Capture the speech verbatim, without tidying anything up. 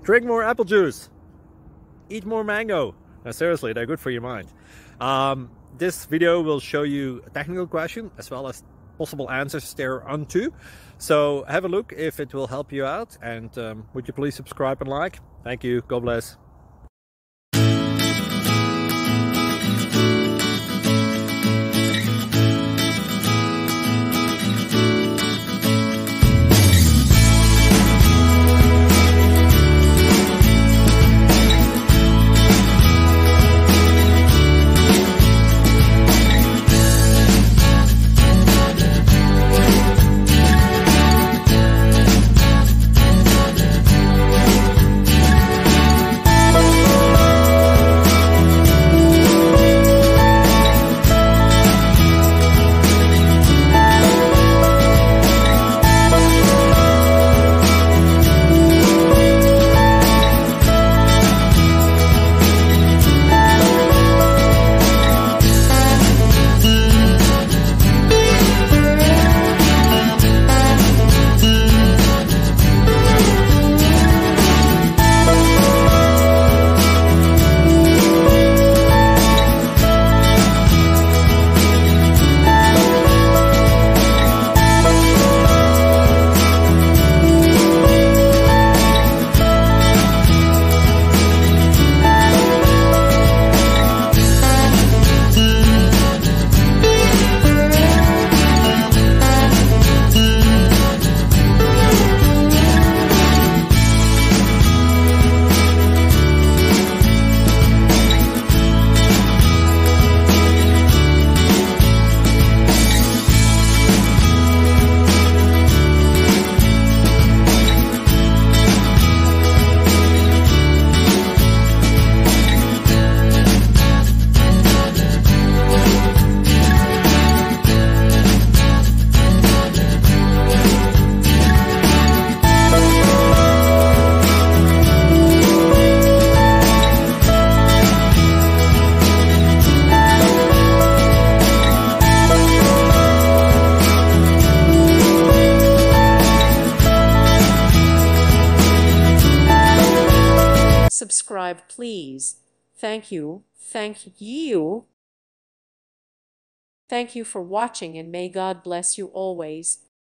Drink more apple juice. Eat more mango. Now, seriously, they're good for your mind. Um, this video will show you a technical question as well as possible answers thereunto. So have a look if it will help you out, and um, would you please subscribe and like? Thank you. God bless. Subscribe, please. Thank you. Thank you. Thank you for watching, and may God bless you always.